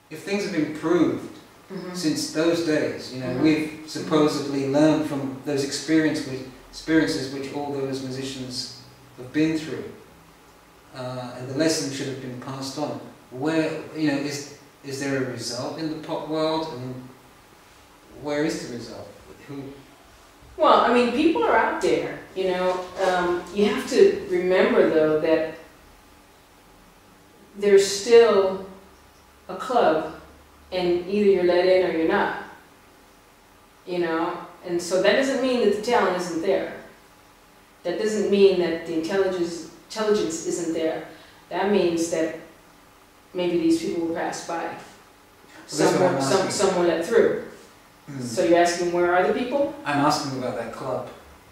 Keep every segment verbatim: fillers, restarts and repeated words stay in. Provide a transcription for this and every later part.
if things have improved mm-hmm. since those days, you know, mm-hmm. we've supposedly mm-hmm. learned from those experience with, experiences which all those musicians have been through, uh, and the lesson should have been passed on. Where, you know, is is there a result in the pop world? I mean, where is the result? Who? Well, I mean, people are out there, you know. Um, you have to remember, though, that there's still a club, and either you're let in or you're not, you know. And so that doesn't mean that the talent isn't there. That doesn't mean that the intelligence, intelligence isn't there. That means that maybe these people were passed by. Some were, some, some were let through. Mm. So you're asking, where are the people? I'm asking about that club.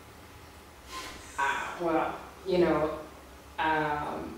Uh, well, you know, um,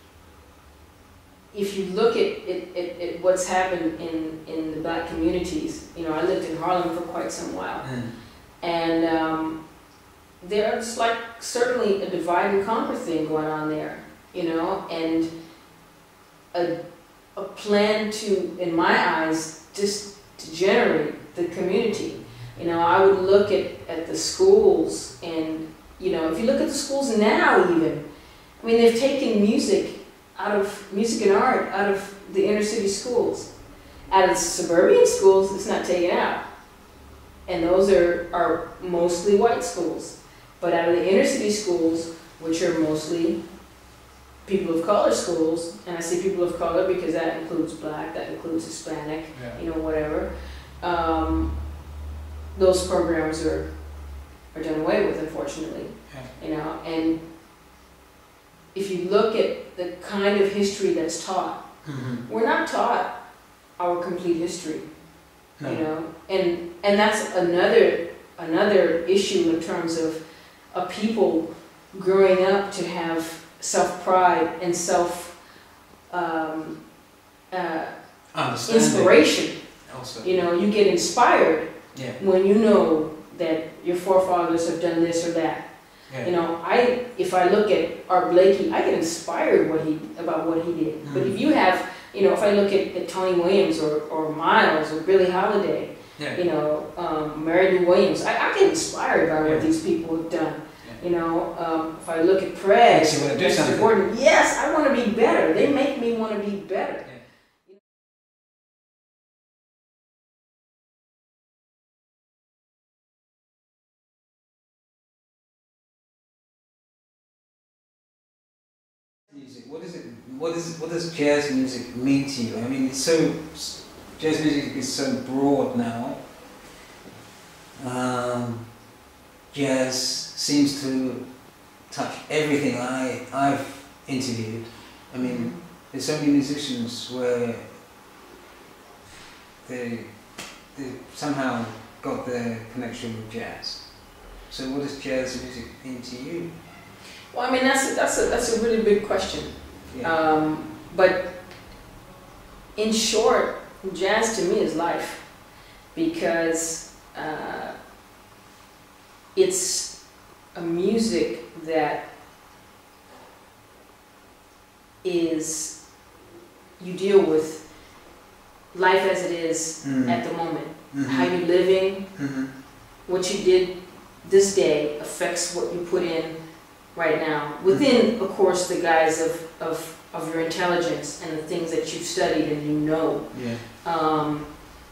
if you look at, at, at, at what's happened in, in the black communities, you know, I lived in Harlem for quite some while. Mm. And um, there's like certainly a divide and conquer thing going on there, you know, and a, a plan to, in my eyes, just to generate the community. You know, I would look at, at the schools, and, you know, if you look at the schools now even, I mean, they've taken music out of, music and art out of the inner city schools. Out of the suburban schools, it's not taken out. And those are, are mostly white schools. But out of the inner city schools, which are mostly people of color schools, and I say people of color because that includes black, that includes Hispanic, yeah. you know, whatever. Um, those programs are are done away with, unfortunately. Yeah. You know, and if you look at the kind of history that's taught, mm-hmm. we're not taught our complete history. No. You know, and and that's another another issue in terms of a people growing up to have self-pride and self um, uh, inspiration. Also. You know, you get inspired yeah. when you know that your forefathers have done this or that. Yeah. You know, I if I look at Art Blakey, I get inspired what he about what he did. Mm-hmm. But if you have, you know, if I look at, at Tony Williams or, or Miles or Billie Holiday, yeah. you know, um, Mary Lou Williams, I, I get inspired by what yeah. these people have done. You know, um, if I look at Prez, Mister Gordon, yes, I want to be better. They make me want to be better. Music. What is it? What is? What does jazz music mean to you? I mean, it's so jazz music is so broad now. Um, jazz seems to touch everything I I've interviewed. I mean, there's so many musicians where they they somehow got their connection with jazz. So, what does jazz music mean to you? Well, I mean, that's a, that's a, that's a really big question. Yeah. Um, but in short, jazz to me is life, because uh, it's a music that is, you deal with life as it is mm-hmm. at the moment. Mm-hmm. How you're living, mm-hmm. what you did this day affects what you put in right now, within, of course, the guise of, of, of your intelligence and the things that you've studied and you know. Yeah. Um,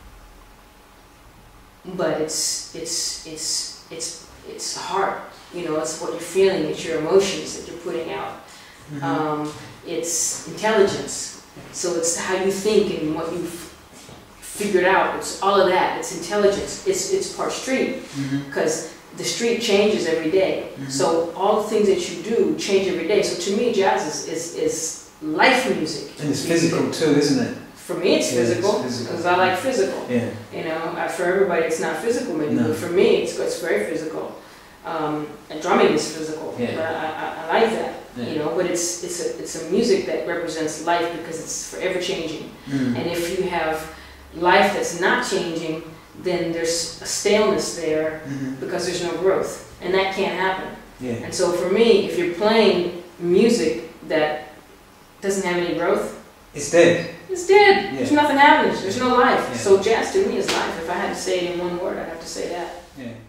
but it's, it's, it's, it's, it's heart, you know, it's what you're feeling, it's your emotions that you're putting out. Mm-hmm. um, it's intelligence, so it's how you think and what you've figured out, it's all of that, it's intelligence, it's, it's part street, because mm-hmm. the street changes every day. Mm-hmm. So all the things that you do change every day. So to me, jazz is, is, is life music. And it's physical too, isn't it? For me, it's yeah, physical, because I like physical. Yeah. You know, for everybody, it's not physical maybe, no. but for me, it's, it's very physical. Um, and drumming is physical, yeah. but I, I, I like that. Yeah. You know, but it's it's a it's a music that represents life because it's forever changing. Mm. And if you have life that's not changing, then there's a staleness there mm-hmm. because there's no growth, and that can't happen. Yeah. And so for me, if you're playing music that doesn't have any growth, It's dead. It's dead. Yeah. There's nothing happening. There's no life. Yeah. So jazz to me is life. If I had to say it in one word, I'd have to say that. Yeah.